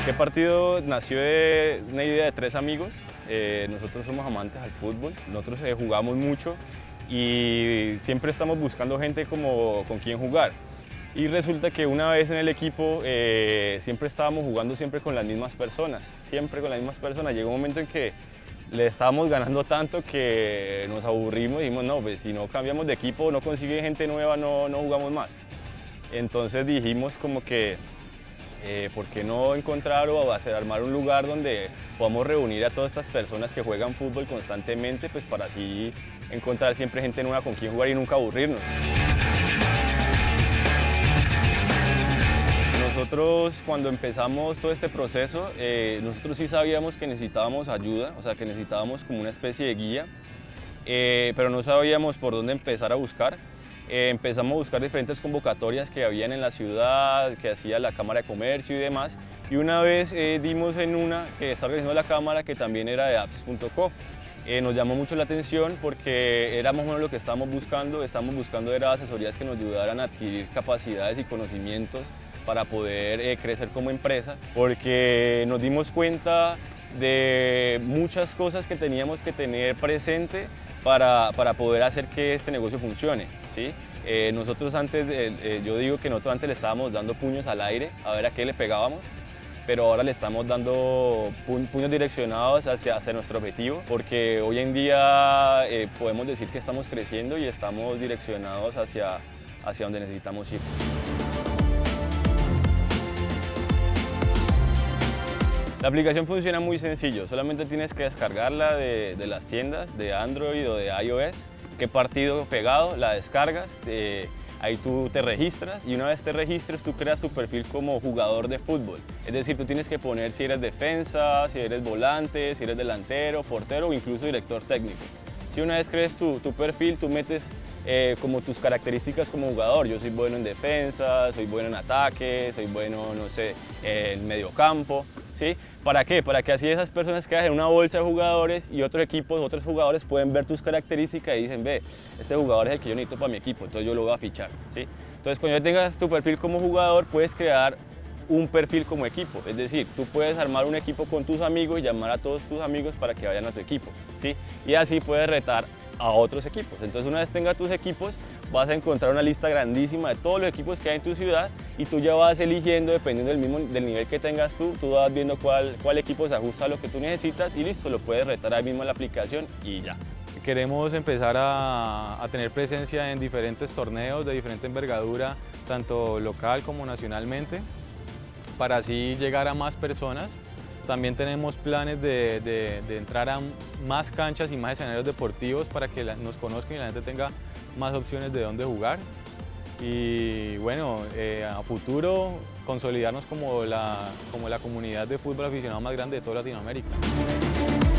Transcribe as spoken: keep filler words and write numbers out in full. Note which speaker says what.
Speaker 1: Qué partido nació de una idea de tres amigos. Eh, nosotros somos amantes al fútbol, nosotros eh, jugamos mucho y siempre estamos buscando gente como, con quien jugar. Y resulta que una vez en el equipo eh, siempre estábamos jugando siempre con las mismas personas, siempre con las mismas personas. Llegó un momento en que le estábamos ganando tanto que nos aburrimos y dijimos, no, pues si no cambiamos de equipo, no consigue gente nueva, no, no jugamos más. Entonces dijimos como que Eh, ¿por qué no encontrar o hacer, armar un lugar donde podamos reunir a todas estas personas que juegan fútbol constantemente, pues para así encontrar siempre gente nueva con quien jugar y nunca aburrirnos? Nosotros cuando empezamos todo este proceso, eh, nosotros sí sabíamos que necesitábamos ayuda, o sea que necesitábamos como una especie de guía, eh, pero no sabíamos por dónde empezar a buscar. Eh, empezamos a buscar diferentes convocatorias que habían en la ciudad, que hacía la Cámara de Comercio y demás, y una vez eh, dimos en una que está organizando la Cámara, que también era de apps punto co. Eh, nos llamó mucho la atención porque era más o menos lo que estábamos buscando, estábamos buscando era asesorías que nos ayudaran a adquirir capacidades y conocimientos para poder eh, crecer como empresa, porque nos dimos cuenta de muchas cosas que teníamos que tener presente para, para poder hacer que este negocio funcione, ¿sí? Eh, nosotros antes, de, eh, yo digo que nosotros antes le estábamos dando puños al aire a ver a qué le pegábamos, pero ahora le estamos dando pu puños direccionados hacia, hacia nuestro objetivo, porque hoy en día eh, podemos decir que estamos creciendo y estamos direccionados hacia, hacia donde necesitamos ir. La aplicación funciona muy sencillo, solamente tienes que descargarla de, de las tiendas de Android o de iOS. Qué partido pegado, la descargas, te, ahí tú te registras y una vez te registres tú creas tu perfil como jugador de fútbol. Es decir, tú tienes que poner si eres defensa, si eres volante, si eres delantero, portero o incluso director técnico. Si una vez crees tu, tu perfil, tú metes eh, como tus características como jugador. Yo soy bueno en defensa, soy bueno en ataque, soy bueno, no sé, en mediocampo. ¿Sí? ¿Para qué? Para que así esas personas quedan en una bolsa de jugadores y otros equipos, otros jugadores pueden ver tus características y dicen, ve, este jugador es el que yo necesito para mi equipo, entonces yo lo voy a fichar, ¿sí? Entonces cuando ya tengas tu perfil como jugador, puedes crear un perfil como equipo, es decir, tú puedes armar un equipo con tus amigos y llamar a todos tus amigos para que vayan a tu equipo, ¿sí? Y así puedes retar a otros equipos. Entonces una vez tengas tus equipos, vas a encontrar una lista grandísima de todos los equipos que hay en tu ciudad y tú ya vas eligiendo, dependiendo del, mismo, del nivel que tengas tú, tú vas viendo cuál, cuál equipo se ajusta a lo que tú necesitas y listo, lo puedes retar ahí mismo en la aplicación y ya.
Speaker 2: Queremos empezar a, a tener presencia en diferentes torneos de diferente envergadura, tanto local como nacionalmente, para así llegar a más personas. También tenemos planes de, de, de entrar a más canchas y más escenarios deportivos para que la, nos conozcan y la gente tenga más opciones de dónde jugar. Y bueno, eh, a futuro consolidarnos como la, como la comunidad de fútbol aficionado más grande de toda Latinoamérica.